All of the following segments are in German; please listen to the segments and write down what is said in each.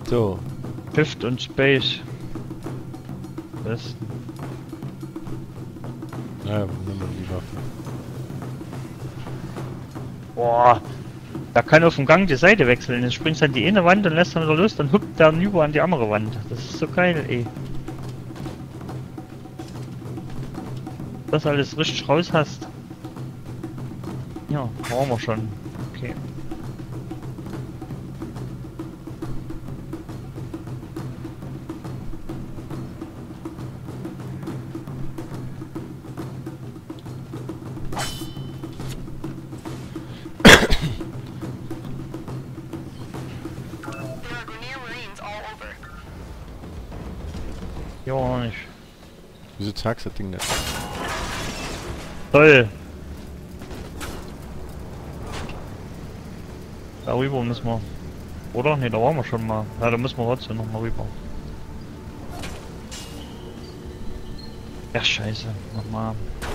So. Shift und Space. Das. Naja, nehmen wir die Waffe. Boah. Da kann auf dem Gang die Seite wechseln. Jetzt springst du an die eine Wand und lässt dann wieder los, dann hüpft der über an die andere Wand. Das ist so geil, ey. Das alles richtig raus hast. Ja, brauchen wir schon. Okay. Ja, nicht. Wieso sagst du das Ding nicht? Toll. Darüber müssen wir. Oder? Ne, da waren wir schon mal. Ja, da müssen wir trotzdem noch mal rüber. Ja, scheiße. Nochmal.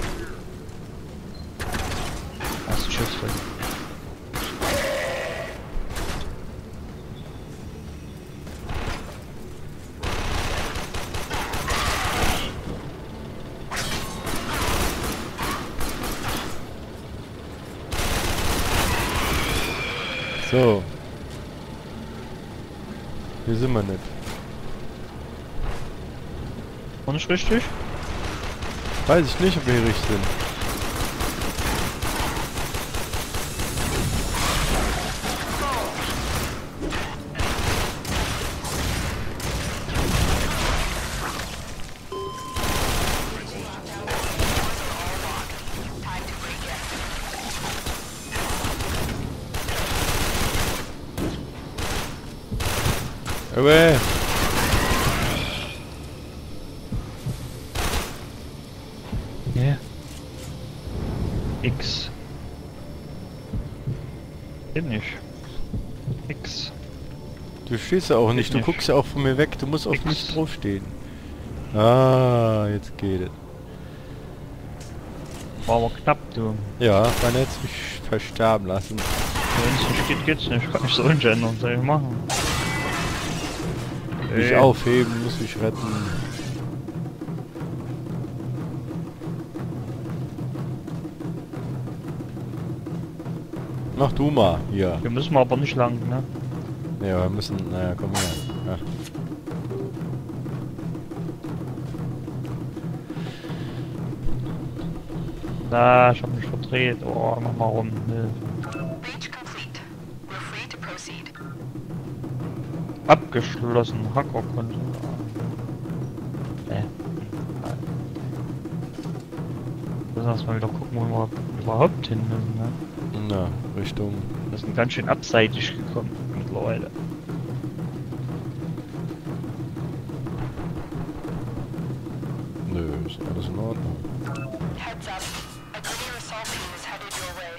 Erst Schuss drin. So. Hier sind wir nicht. Und nicht richtig? Weiß ich nicht, ob wir hier richtig sind. Away. Ja. X. Geht nicht. X. Du stehst ja auch nicht, du nicht. guckst ja auch von mir weg, du musst auf X. mich draufstehen. Ah, jetzt geht es. War aber knapp, du. Ja, man hätte mich versterben lassen. Wenn es nicht geht, geht's nicht. Kann ich so ändern, soll ich machen. Mich aufheben, muss mich retten. Mach du mal, hier. Wir müssen aber nicht lang, ne? Ja, wir müssen, naja, komm her. Ja. Na, ich hab mich verdreht. Oh, nochmal rum. Hilfe. Abgeschlossen. Hackerkonto. Müssen wir erstmal wieder gucken, wo wir überhaupt hin müssen, ne? Na, Richtung. Wir sind ganz schön abseitig gekommen mittlerweile. Nö, ist alles in Ordnung. Heads up. A Grenier assault team is headed your way.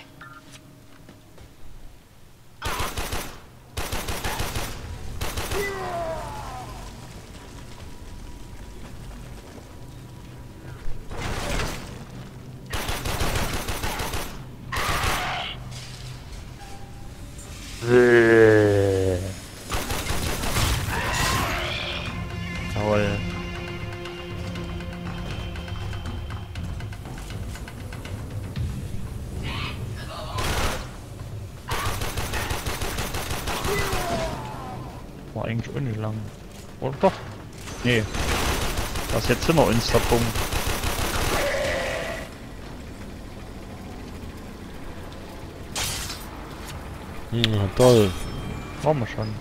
Jawohl. War eigentlich auch nicht lang. Oder doch? Nee. Was jetzt sind wir uns der Punkt. Hm, toll. Waren wir schon.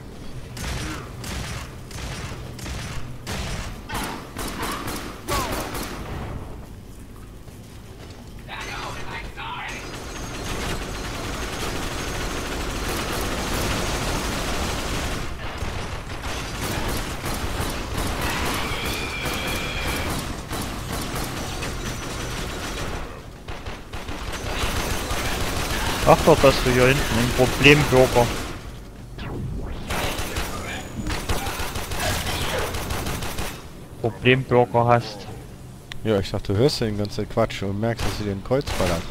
Ach doch, dass du hier hinten einen Problembürger. Problembürger hast. Ja, ich dachte, du hörst ja den ganzen Quatsch und merkst, dass sie dir ein Kreuz ballert.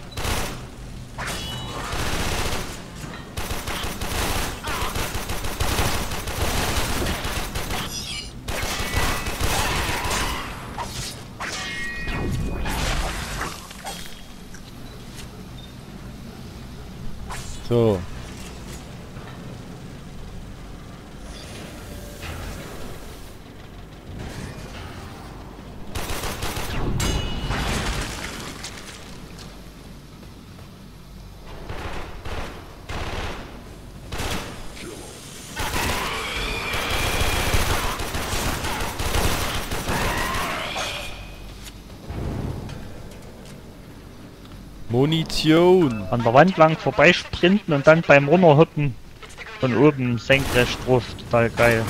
So. Munition. An der Wand lang vorbeisprinten und dann beim Runterhüppen von oben senkrecht drauf. Total geil.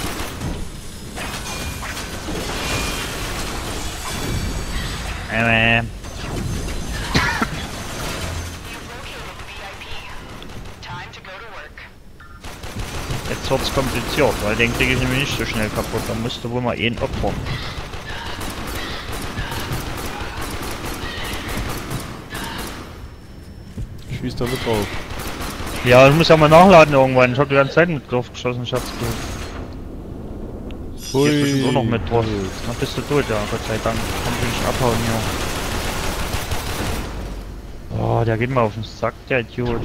You've located the VIP. Time to go to work. Jetzt wird's kompliziert, weil den kriege ich nämlich nicht so schnell kaputt. Da musste wohl mal einen opfern. Schieß da mit drauf. Ja, ich muss ja mal nachladen irgendwann. Ich hab die ganze Zeit mit drauf geschossen, Schatz. Hier ist auch noch mit drauf. Dann bist du tot, ja, Gott sei Dank. Kann ich nicht abhauen hier. Oh, der geht mal auf den Sack, der Idiot.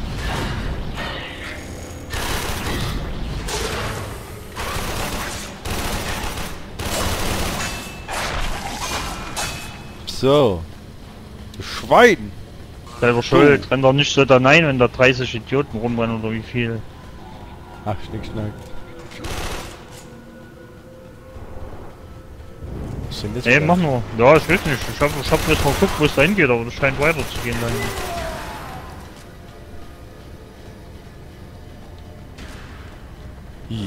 So. Schwein. Selber schuld. Renn doch nicht so da rein, wenn da 30 Idioten rumrennen oder wie viel. Ach, Schnick, Schnack. Was ist denn das? Nee, für- mach nur. Ja, ich weiß nicht. Ich hab jetzt mal geguckt, wo es da hingeht, aber das scheint weiter zu gehen da hinten. Hi.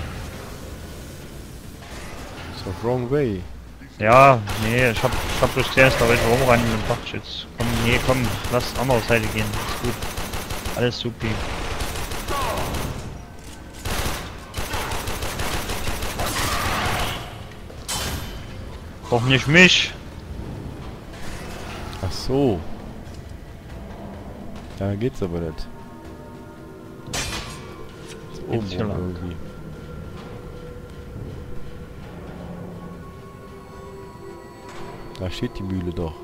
So, wrong way. Ja, nee, ich hab bloß gesehen, dass da welche rumrennen und dachte ich jetzt, komm, nee, komm, lass andere Seite gehen. Ist gut. Alles supi. Doch nicht mich. Ach so. Da geht's aber nicht. Ist oben Geht's hier rum lang? irgendwie. Da steht die Mühle doch.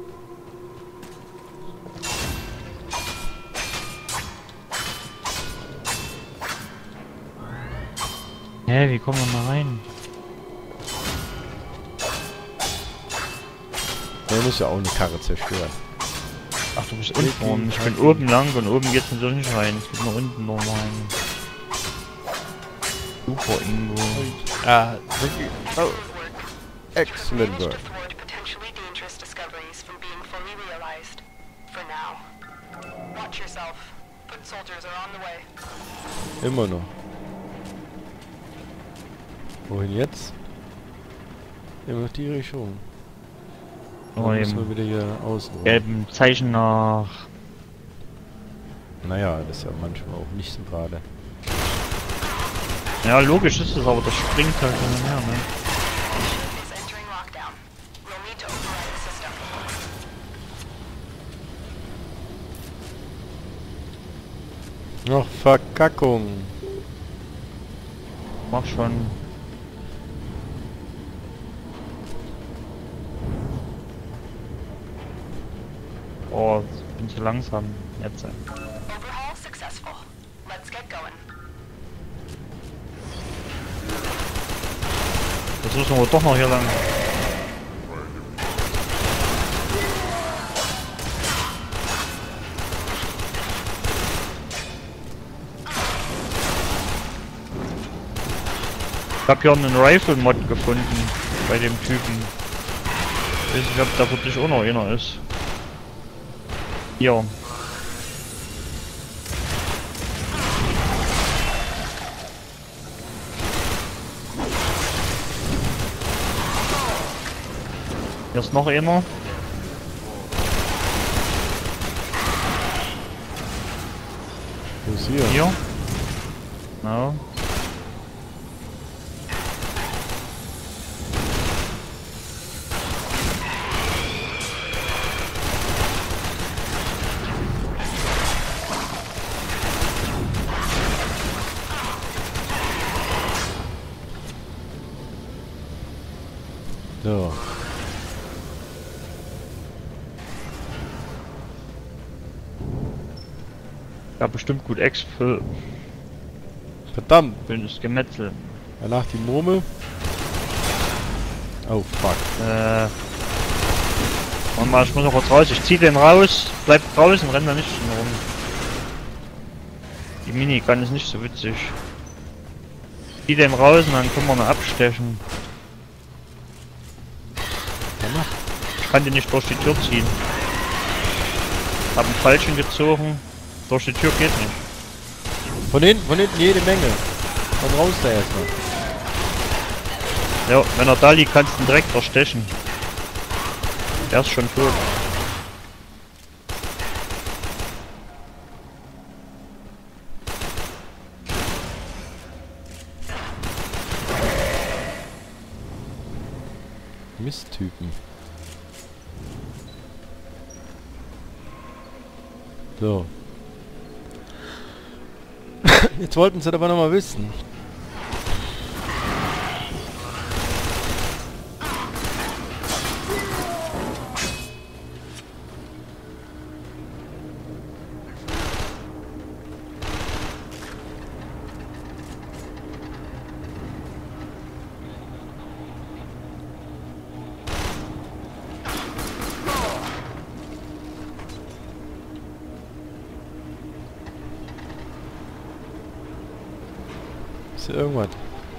Hä, wie kommen wir da rein? Der muss ja auch eine Karre zerstören. Ach, du bist unten rum. Ich bin oben lang und oben geht's natürlich nicht rein. Es geht nur unten nur rein. Super, Ingo. Ah, wirklich. Oh, Good work. excellent Managed to work. thwart potentially dangerous discoveries from being fully realized. For now. Watch yourself. Foot soldiers are on the way. Immer noch. Wohin jetzt? Immer noch die Richtung. Oh, Dann müssen wir eben. wieder hier außen rum. Gelben Zeichen nach. Naja, das ist ja manchmal auch nicht so gerade. Ja, logisch ist es, aber das springt halt hin und her, ne? Is entering lockdown. We'll need to override the system. Noch Verkackung. Mach schon. Oh, ich bin zu langsam. Jetzt. Overhaul successful. Let's get going. Das müssen wir doch noch hier lang. Ich hab hier einen Rifle-Mod gefunden bei dem Typen. Ich weiß nicht, ob da wirklich auch noch einer ist. Hier. Hier ist noch einer. Wo ist hier? Hier. Genau. So. Ja, bestimmt gut Ex für Verdammt. das Gemetzel. Danach die Murmel. Oh fuck. Warte mal, ich muss noch kurz raus. Ich zieh den raus, bleib draußen, renn da nicht rum. Die Minigun ist nicht so witzig. Zieh den raus und dann können wir noch abstechen. Ich kann den nicht durch die Tür ziehen. Hab einen falschen gezogen. Durch die Tür geht nicht. Von hinten jede Menge. Komm raus da erstmal. Ja, wenn er da liegt, kannst du ihn direkt verstechen. Der ist schon tot. Misttypen. So. Jetzt wollten sie aber noch mal wissen. Ist hier irgendwas?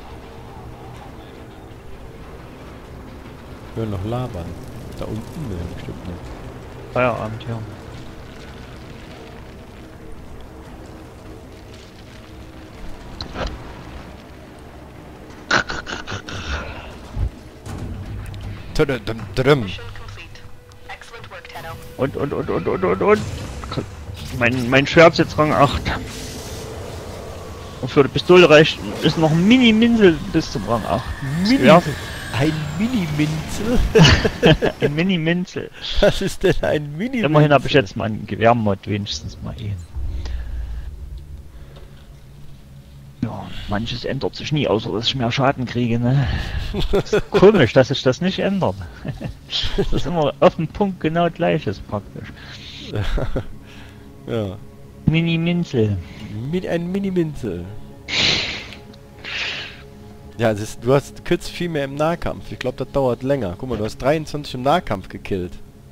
Ich will noch labern. Da unten? Ne, bestimmt nicht. Feierabend, ja. Mission complete. Excellent work, Tenno. Und. Mein Schwert ist jetzt Rang 8. Und für die Pistole reicht ist noch ein Mini-Minsel bis zum Rang 8. Ja. Ein Mini-Minzel? Ein Mini-Minzel. Was ist denn ein Mini-Minzel? Immerhin habe ich jetzt mal einen Gewehrmod, wenigstens mal einen. Ja, manches ändert sich nie, außer dass ich mehr Schaden kriege, ne? Komisch, dass sich das nicht ändert. Das ist immer auf den Punkt genau gleiches praktisch. Ja. Mini-Minzel. Ein Mini-Minzel. Ja, du killst viel mehr im Nahkampf. Ich glaube, das dauert länger. Guck mal, du hast 23 im Nahkampf gekillt.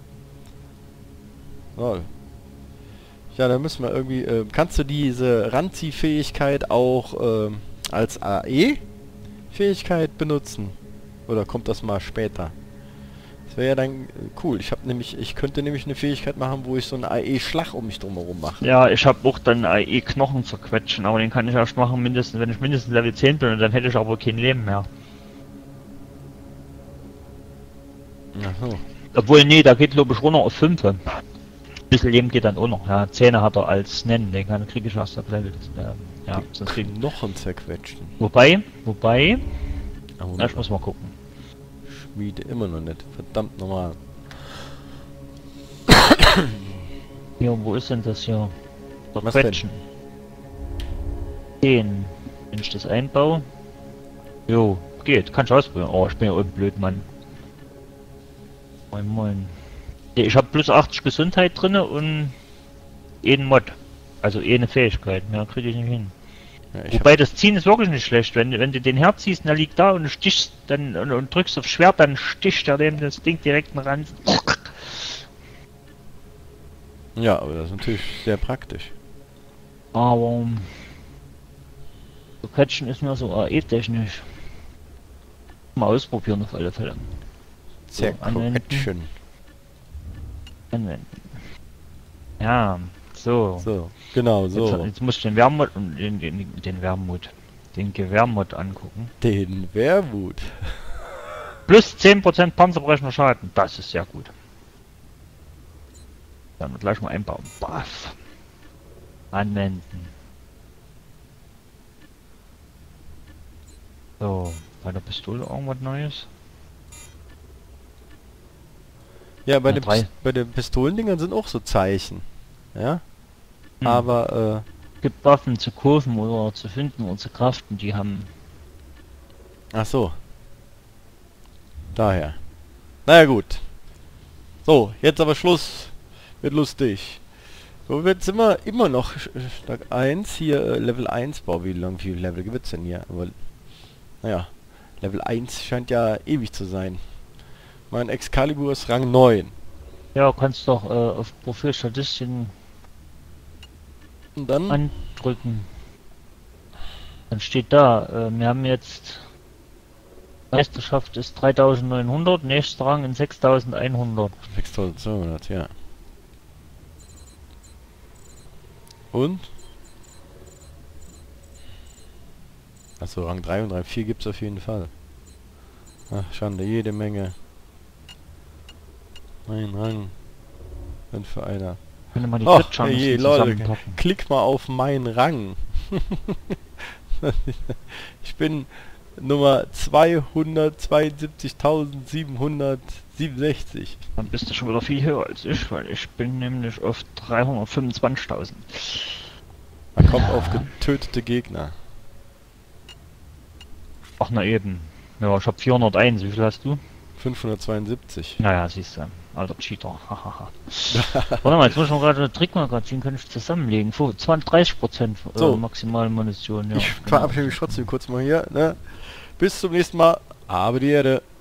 Oh. Ja, da müssen wir irgendwie... kannst du diese Ranziehfähigkeit auch als AE-Fähigkeit benutzen? Oder kommt das mal später? Das wäre ja dann cool. Ich könnte nämlich eine Fähigkeit machen, wo ich so einen AE-Schlag um mich drumherum mache. Ja, ich habe auch dann AE-Knochen zerquetschen, aber den kann ich erst machen, wenn ich mindestens Level 10 bin, und dann hätte ich aber kein Leben mehr. Ach so. Obwohl, nee, da geht glaube ich runter auf 5. Ein bisschen Leben geht dann auch noch. Ja, 10 hat er als Nennen, den kriege ich erst ab Level. Ja, sonst krieg ich Knochen zerquetschen. Wobei, Oh, ich muss mal gucken. Schmiede immer noch nicht. Verdammt normal. Hier, wo ist denn das hier? Was Quetschen. Den. Wenn ich das einbaue. Jo, geht. Kann ich ausprobieren. Oh, ich bin ja ein blöd, Mann. Moin, moin. Ja, ich habe plus 80 Gesundheit drinne und einen Mod. Also eine Fähigkeit. Mehr kriege ich nicht hin. Ja, Wobei das Ziehen ist wirklich nicht schlecht. Wenn du den herziehst und der liegt da und du stichst dann und drückst aufs Schwert, dann sticht er dem das Ding direkt in den Rand. Ja, aber das ist natürlich sehr praktisch. Aber so Quetschen ist mir so AE-technisch. Mal ausprobieren auf alle Fälle. Zerquetschen. Anwenden. Ja, so. So, genau so. Jetzt muss ich den Wehrmod und den Gewehrmod angucken. Den Wehrwut. Plus 10% panzerbrechender Schaden. Das ist sehr gut. Dann gleich mal einbauen. Baff. Anwenden. So, bei der Pistole irgendwas Neues? Ja, bei Ja, den Pistolendingern sind auch so Zeichen. Ja? Hm. Aber, Gibt Waffen zu kaufen oder zu finden oder zu craften, die haben... ach so. Daher. Naja, gut. So, jetzt aber Schluss. Wird lustig. So, jetzt sind wir immer noch Schlag 1, hier Level 1. Boah, wie viel Level gibt's denn hier? Aber, naja, Level 1 scheint ja ewig zu sein. Mein Excalibur ist Rang 9. Ja, kannst doch auf Profilstatistiken Und dann? andrücken. Dann steht da, wir haben jetzt Meisterschaft ist 3900, nächster Rang in 6100. 6200, ja. Und? Achso, Rang 3 und Rang 4 gibt's auf jeden Fall. Ach, Schande, jede Menge. Mein Rang. Wenn für einer. Könnte man die Och, Crit-Chancen je, Leute, zusammenpacken. klick mal auf meinen Rang. Ich bin Nummer 272.767. Dann bist du schon wieder viel höher als ich, weil ich bin nämlich auf 325.000. Man kommt auf getötete Gegner. Ach na eben. Ja, ich hab 401. Wie viel hast du? 572. Naja, siehst du. Alter Cheater. Hahaha. Warte mal, jetzt muss ich noch gerade ein Trickmagazin kann ich zusammenlegen. 30% So. maximale Munition. Ja, Ich verabschiede mich trotzdem kurz mal hier. Ne? Bis zum nächsten Mal. Aber die Erde.